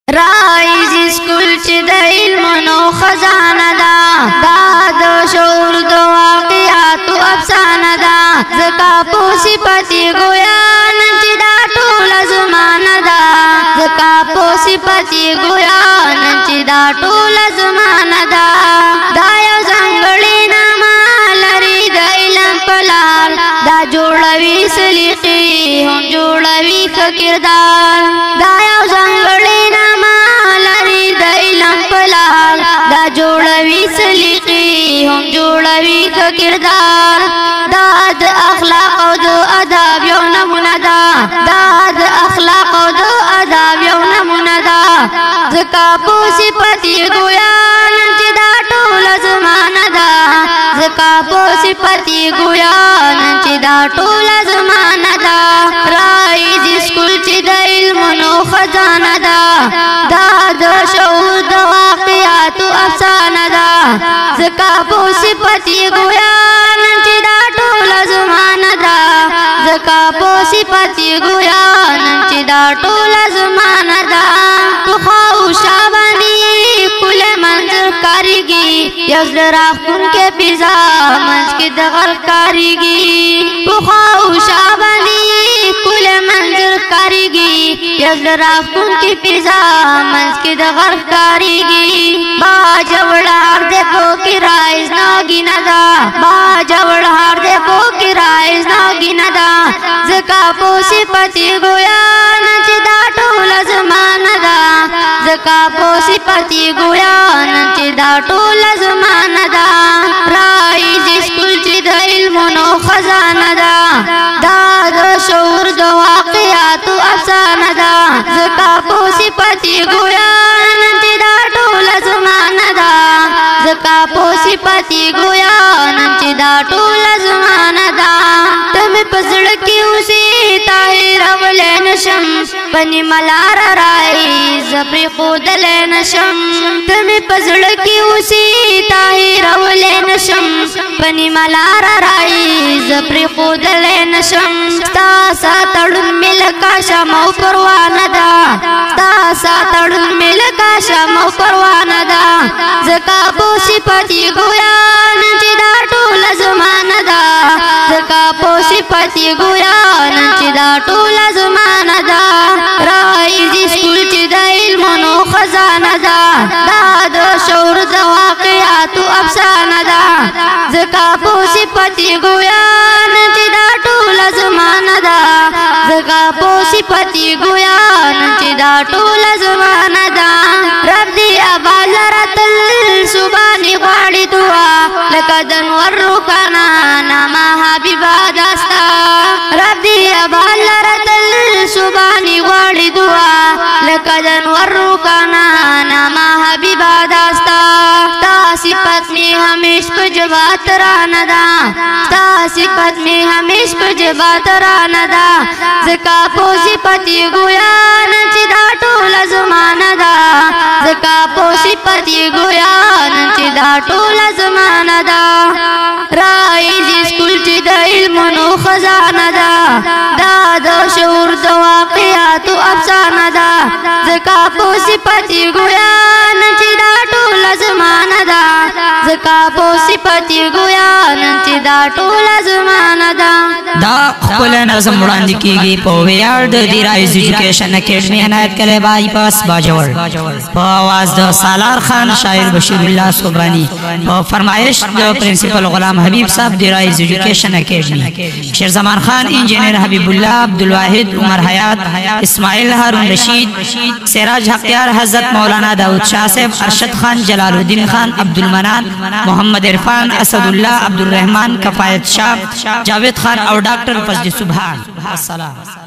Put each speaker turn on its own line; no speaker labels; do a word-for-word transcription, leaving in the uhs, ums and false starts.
رایز سکول چې د علمونو خزانه ده دا د شعور د واقعاتو افسانه ده ځکه په صفت یې ګویا نن چې دا ټوله زمانه ده ځکه په صفت یې ګویا نن چې دا ټوله زمانه ده دا یو ځانګړې نامه لري د علم په لار دا جوړوي سلیقې هم جوړوي ښه کردار دا یو ځانګړې نامه لري د علم په لار دا جوړوي سلیقې هم جوړوي ښه کردار دا د اخلاق او د ادب یو نمونه ده دا د اخلاق او د ادب یو نمونه ده ځکه په صفت یې ګویا نن چې دا ټوله زمانه ده ځکه په صفت یې ګویا نن چې دا ټوله زمانه ده رایز سکول چې د علمونو خزانه ده دا د شعور د واقعاتو افسانه ده ځکه په صفت یې ګویا نن چې دا ټوله زمانه ده ځکه په صفت یې ګویا نن چې دا ټوله زمانه ده پخوا اوشا باندې ښکلی منظر کارېږي یو زړه راښکونکی فضا منځ کې د غر کارېږي پخوا اوشا باندې ښکلی منظر کارېږي یو زړه راښکونکی فضا منځ کې د غر کارېږي باجوړ هر دی په کې رایز ناګینه ده باجوړ هر دی په کې رایز ناګینه ده ځکه په صفت یې ګویا نن چې دا ټوله زمانه ده ځکه په صفت یې ګویا نن چې دا ټوله زمانه ده رایز سکول چې د علمونو خزانه ده دا د شعور د واقعاتو افسانه ده ځکه په صفت یې ګویا نن چې دا ټوله زمانه ده ځکه په صفت یې ګویا نن چې دا ټوله زمانه ده ته مې په زړه کې اوسې تا هېرولی نشم په نیمه لاره رایز زه پرېښودلی نشم ته مې په زړه کې اوسې تا هېرولی نشم په نیمه لاره رایز زه پرېښودلی نشم ستا ساتړون مې لکه شمع او پروانه ده ستا ساتړون مې لکه شمع او پروانه ده ځکه په صفت یې ګویا نن چې دا ټوله زمانه ده ځکه په صفت یې ګویا نن چې دا ټوله زمانه ده رایز سکول چې د علمونو خزانه ده دا د شعور د واقعاتو افسانه ده ځکه په صفت یې ګویا نن چې دا ټوله زمانه ده ځکه په صفت یې ګویا نن چې دا ټوله زمانه ده رب دې ابا لره تل سبحانې غواړي دعا لکه د انور روښانه نامه حبیبه دا ستا رب دې ابا لره تل سبحانې غواړي دعا لکه د انور روښانه نامه حبیبه دا ستا ستا صفت مې همیش په ژبه ترانه ده ستا صفت مې همیش په ژبه ترانه ده ځکه په صفت یې ګویا نن چې دا ټوله زمانه ده ځکه په صفت یې ګویا نن چې دا ټوله زمانه ده رایز سکول چې د علمونو خزانه ده دا د شعور د واقعاتو افسانه ده ځکه په صفت یې ګویا نن چې دا ټوله زمانه ده ځکه په صفت یې ګویا نن چې دا ټوله زمانه ده
دا ښکلی نظم وړاندې کېږي په ویاړ د دی رایز ایجوکیشن اکیډمي عنایت کلی بای پاس باجوړ په آواز د سالار خان شاعر بشیر الله صبرانی په فرمایش د پرنسپل غلام حبیب صاحب دی رایز ایجوکیشن اکیډمي شیرزمان خان انجینئر حبیب الله عبدالواحد عمر حیات اسماعیل هارون رشید سراج حقیار حضرت مولانا داود شاہ صاحب ارشد خان جلال الدین خان عبدالمنان محمد عرفان اسد الله عبدالرحمن کفایت شاہ جاوید خان اور ڈاکٹر فضل سبحان السلام